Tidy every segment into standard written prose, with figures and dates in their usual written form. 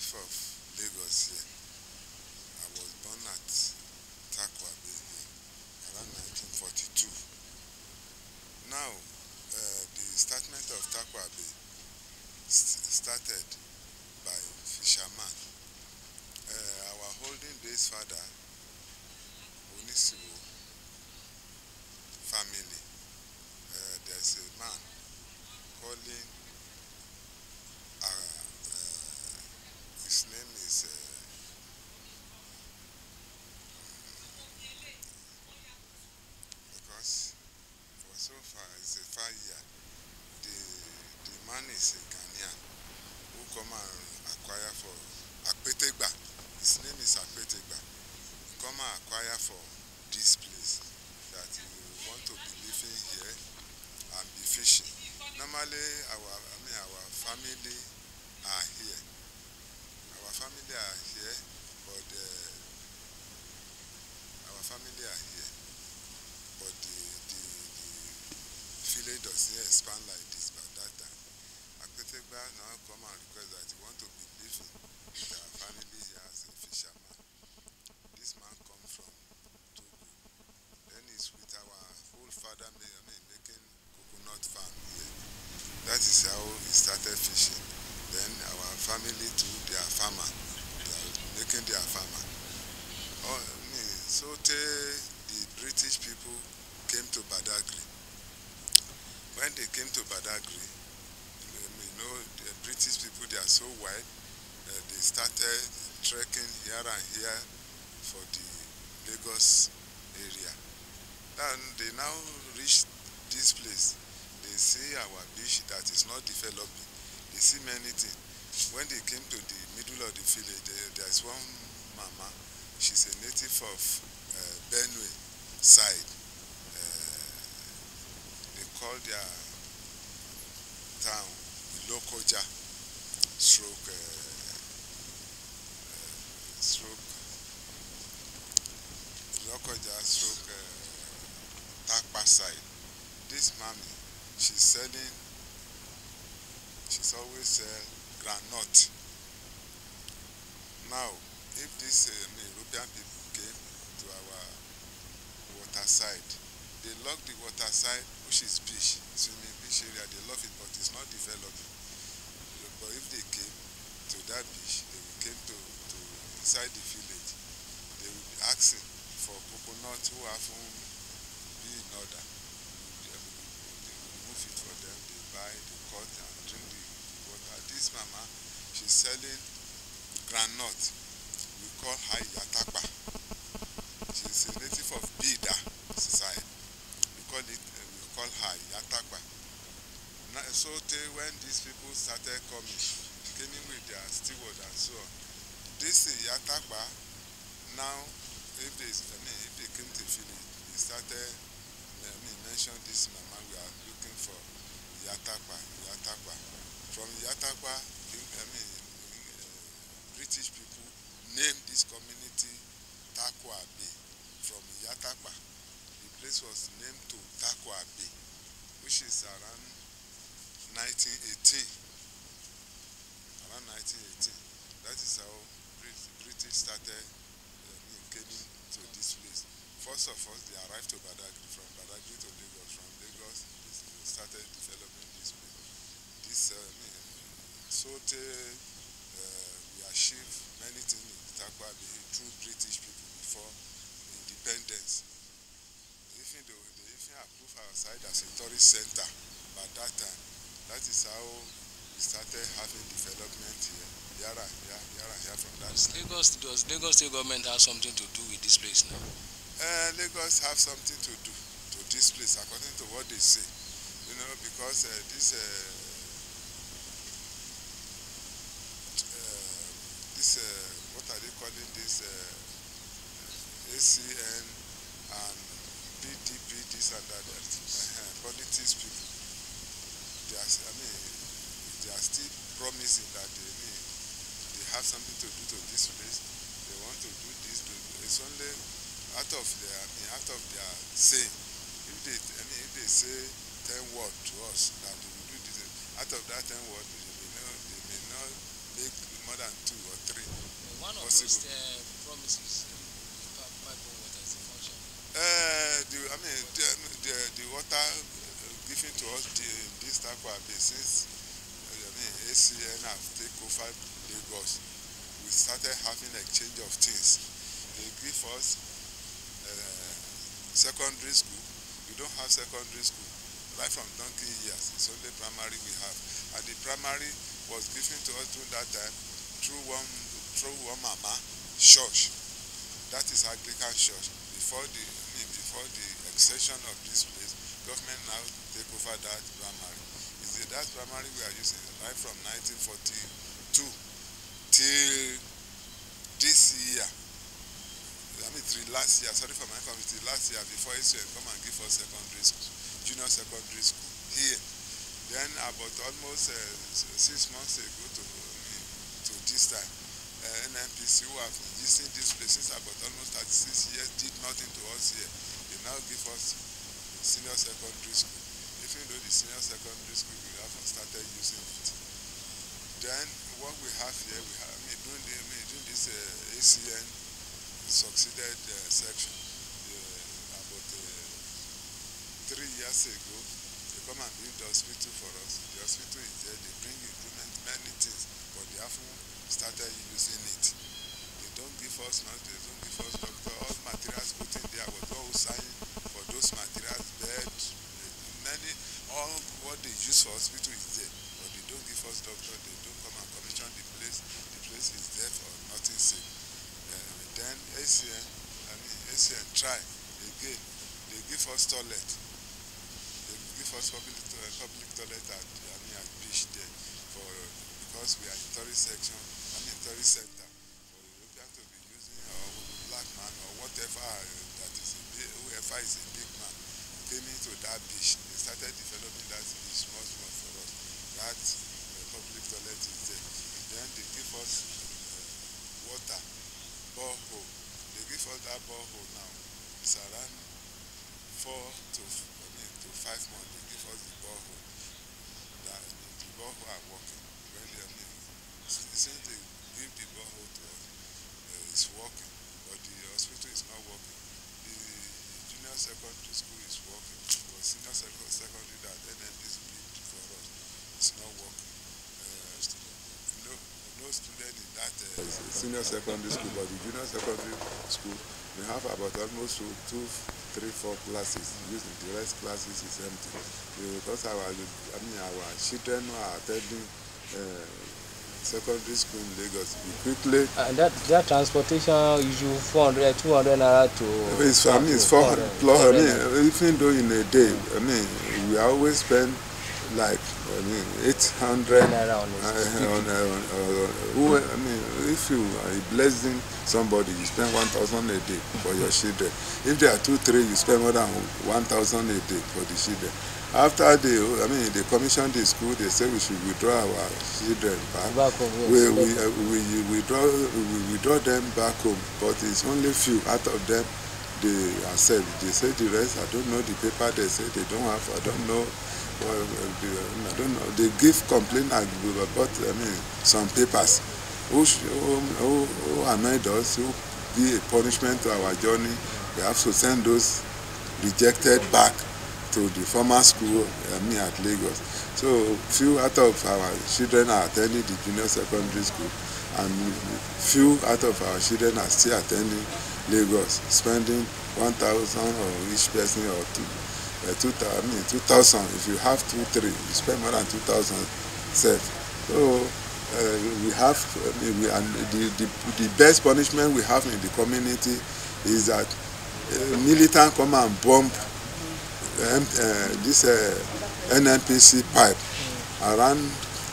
native of Lagos here. I was born at Takwa Bay here around 1942. Now, the establishment of Takwa Bay started by fishermen. Our holding days father, Onisiwo family, there's a man calling, his name is because for so far it's a 5 year. The man is a Ghanaian who come and acquire for Akpetegba. His name is Akpetegba. Come and acquire for this place that you want to be living here and be fishing. Normally our family are here. Our family are here, but the village doesn't expand like this by that time. Akpetegba now come and request that he want to be living with our family here as a fisherman. This man comes from Togo. Then he's with our whole father making coconut farm here. That is how he started fishing. Then our family too, they are farmer. They are making their farmer. So the British people came to Badagry. When they came to Badagry, the British people, they are so wide, they started trekking here and here for the Lagos area. And they now reached this place. They see our beach that is not developing. They see many things. When they came to the middle of the village, there's one mama. She's a native of Benue side. They call their town Lokoja stroke Takwa side. This mommy, she's always selling granite. Now, if this European people came to our water side, they lock the water side, which is beach, swimming beach area. They love it, but it's not developing. But if they came to that beach, they came to inside the village, they will be asking for coconut who have be in order. They remove it for them, they buy, they cut and drink the water. This mama, she's selling granite. We call her Yatakpa. She's a native of Bida side. We call her Yatakpa. So when these people started coming with their steward and so on, this Yatakpa, now if they came to the village, they started mention this mama, we are looking for Yatakpa. From Yatakpa, British people named this community Takwa Bay. From Yatakpa, the place was named to Takwa Bay, which is around 1918. That is how British started coming to this place. First of all, they arrived to Badagry. From Badagry to Lagos. From Lagos, they started developing this place. We achieved many things in Takwa Bay through British people before independence. Even though they even approved our side as a tourist center by that time. That is how we started having development here from that time. Does Lagos State government have something to do with this place now? Lagos have something to do to this place according to what they say. Because what are they calling this? ACN and PDP, this and that. Politics people. They are still promising that they have something to do to this place. They want to do this. It's only out of their saying. If they say 10 words to us that they will do this, out of that 10 words, they may not make more than 2 or 3. One of possible. those promises, pipe of water is the function. The water given to us in this Takwa Bay since ACN have taken over Lagos, we started having exchange of things. They give us secondary school. We don't have secondary school. Right from donkey years, it's only primary we have. And the primary was given to us during that time through one mama church. That is Anglican church. Before the extension of this place, government now take over that primary. That primary we are using right from 1942 till this year. Till last year, sorry for my committee, last year before ACN come and give us secondary school, junior secondary school here. Then about almost 6 months ago to this time, NNPC who have been using these places about almost 36 years did nothing to us here. They now give us senior secondary school. Even though the senior secondary school we haven't started using it. Then what we have here, we have during this ACN succeeded section about 3 years ago, they come and build the hospital for us. The hospital is there, they bring improvement, many things, but they haven't started using it. They don't give us nurse, they don't give us doctor. All materials put in there was all signed for those materials, bed, all what they use for hospital is there, but they don't give us doctor, they don't come and commission the place is there for nothing sake. Then ACN try again, they give us toilet, they give us public toilet at beach there, because we are in tourist section, tourist center, for European to be using, or black man, or whatever that is, whoever is a big man, came into that beach, they started developing that beach small for us. That public toilet is there. Then they give us water, borehole. They give us that borehole now. It's around 4 to 5 months. They give us the borehole. The borehole are working. Since they give the borehole to us, it's working, but the hospital is not working. The junior secondary school is working, but senior secondary that NNPC built for us, it's not working. No student in that senior secondary school, but the junior secondary school, we have about almost 2, 3, 4 classes. The rest classes is empty because our children are attending secondary school in Lagos. We quickly and that transportation usually 400, 200 naira to. It's 400 plus. Even though in a day, we always spend like 800 naira on if you are blessing somebody, you spend 1,000 a day for your children. If there are 2, 3, you spend more than 1,000 a day for the children. After they commissioned the school, they say we should withdraw our children back home. Yes. We withdraw them back home, but it's only few out of them they accept. They say the rest, I don't know the paper they say they don't have, I don't know. I don't know. They give complaint about some papers who annoyed us, who be a punishment to our journey. We have to send those rejected back to the former school at Lagos. So few out of our children are attending the junior secondary school, and few out of our children are still attending Lagos, spending 1,000 or each person or 2,000. If you have 2, 3, you spend more than 2,000 self. So we have the best punishment we have in the community is that militant come and bomb this NNPC pipe around.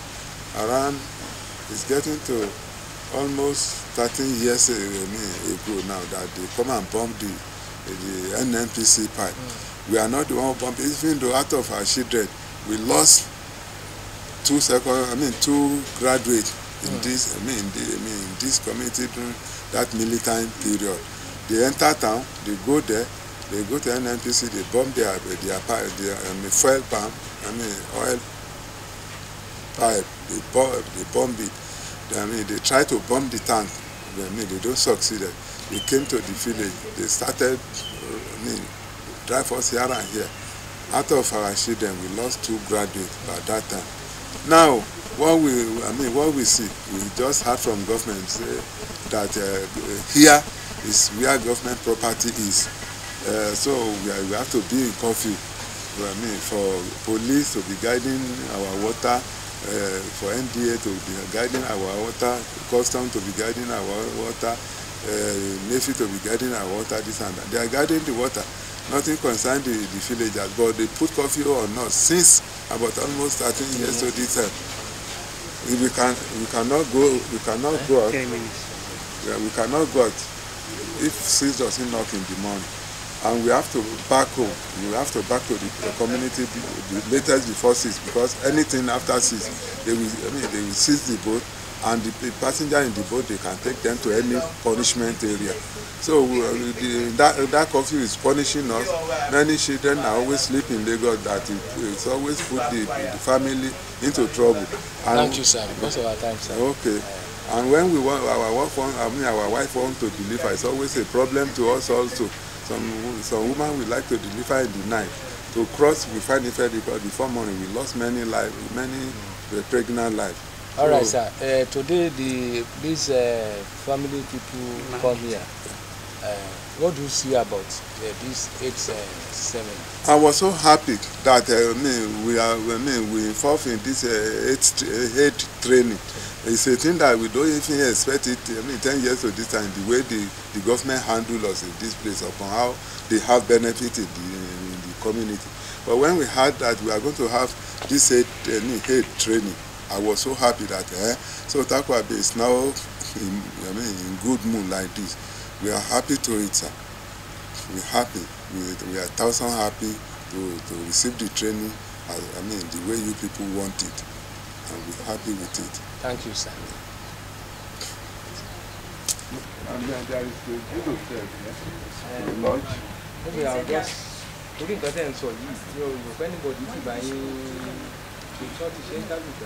It's getting to almost 13 years ago now that they come and bomb the NNPC pipe. We are not the one who bumped. Even though out of our children, we lost 2 graduates in this. In this community during that militant period. They enter town, they go there, they go to NNPC, they bomb their fuel pump, oil pipe. They bomb it. they tried to bomb the tank. They don't succeed. They came to the village. They started, drive us here and here. Out of our children, we lost 2 graduates at that time. Now, what we see, we just heard from government that here is where government property is. So we have to be in curfew. For police to be guiding our water, for NDA to be guiding our water, custom to be guiding our water, Navy to be guiding our water, this and that. They are guiding the water. Nothing concerns the villagers, but they put curfew on us since about almost 13 years to this time. We cannot go out. Yeah, we cannot go out if 6 doesn't knock in the morning. And we have to back home. We have to back to the community the latest before 6, because anything after 6, they will seize the boat, and the passenger in the boat, they can take them to any punishment area. So that curfew is punishing us. Many children are always sleeping in Lagos. That it's always put the family into trouble. And thank you, sir. Because of our time, sir. Okay. And when we want our wife wants to deliver, it's always a problem to us also. Some women will like to deliver in the night. To cross, we find it very difficult. Before morning, we lost many pregnant lives. All right, sir. Today, these family people come here. What do you see about this 8th seminar? I was so happy that we involved in this 8th training. It's a thing that we don't even expect it. 10 years to this time, the way the government handled us in this place, upon how they have benefit in the community. But when we heard that we are going to have this 8th training, I was so happy that so Takwa Bay is now in good mood like this. We are happy to it, sir. We're happy. We are 1,000 happy to receive the training. The way you people want it, and we're happy with it. Thank you, sir. And then there is the video lunch. Maybe I'll just looking at them so if anybody to buy the interview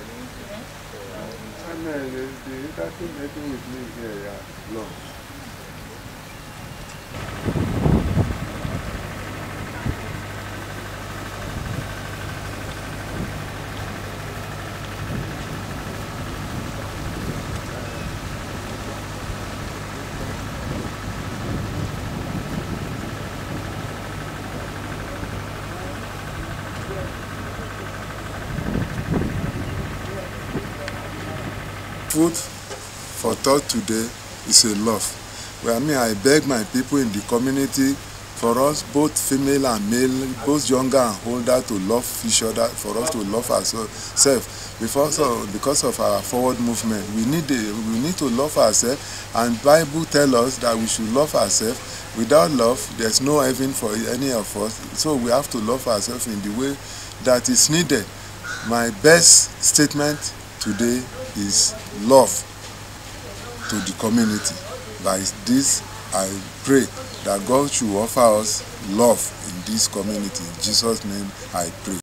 with me here, yeah, lunch. Food for thought today is a love. Well, I beg my people in the community, for us, both female and male, both younger and older, to love each other, for us to love ourselves. Because of our forward movement, we need to love ourselves, and Bible tells us that we should love ourselves. Without love, there's no heaven for any of us. So we have to love ourselves in the way that is needed. My best statement today is love to the community. By this, I pray that God should offer us love in this community. In Jesus' name, I pray.